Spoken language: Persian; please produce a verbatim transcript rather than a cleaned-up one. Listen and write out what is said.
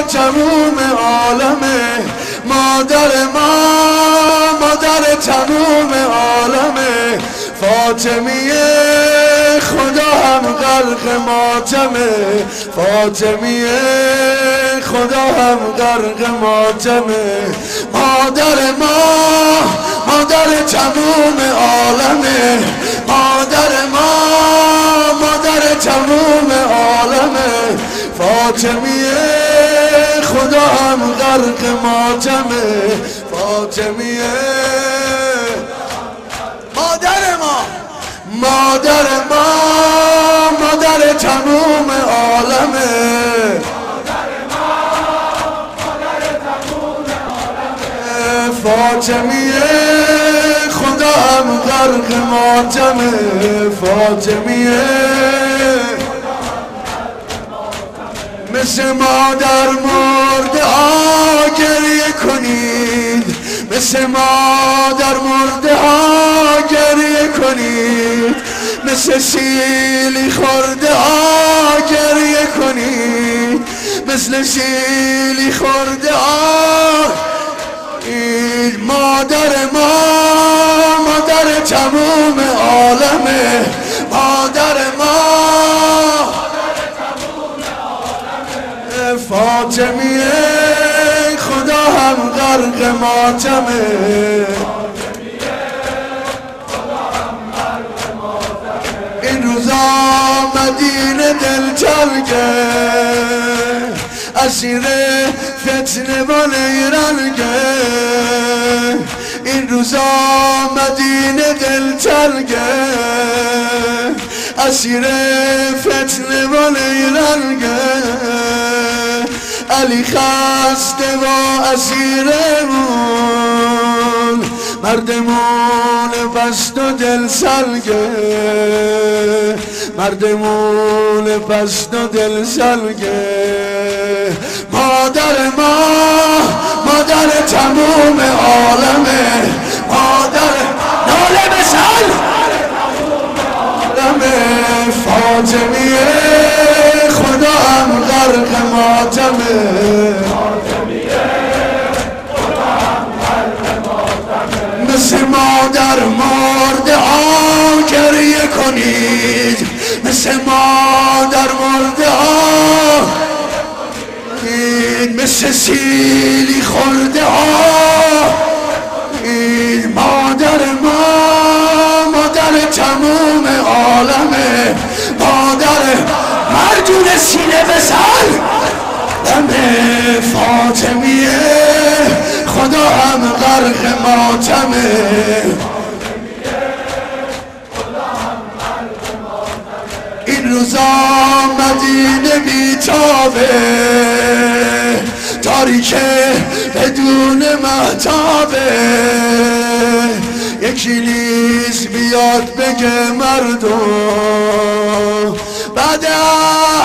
تموم عالمه، مادر ما مادر تموم عالمه، فاطمیه خدا هم غرق ماتمه، فاطمیه خدا هم غرق ماتمه، مادر ما مادر تموم عالمه، مادر ما مادر تموم عالمه، فاطمیه خدا هم غرق ماتمه، فاطمیه مادر ما مادر ما مادر تموم عالمه، فاطمیه خدا هم غرق ماتمه، فاطمیه مثل مادر مرده ها گریه کنید، مثل مادر مرده ها گریه کنید، مثل سیلی خورده ها گریه کنید، مثل سیلی خورده ها. مادر ما مادر تموم عالمه، مادر ما فاطمیه خدا هم غرق ماتمه، این روزا مدینه دلتنگه، اسیر فتنه و نیرنگه، این روزا مدینه دلتنگه، اسیر فتنه و نیرنگه، علی خسته و اسیرمون، مردمون پست و دل سلگه، مردمون پست و دل سلگه، مادر ما مادر تموم عالمه، مادر ناله بسل عالمه، فاطمیه خدا هم غرق ماتمه، مثل مادر مرده ها گریه کنید، مثل مادر مرده ها، مثل سیلی خورده ها، مادر ما مادر تموم عالمه، مادر مردون سینه بسر دمه، فاطمیه خدا هم غرق ماتمه، این روزا مدینه بیتابه، تاریکه بدون مهتابه، یکی نیز بیاد بگه مردم بعد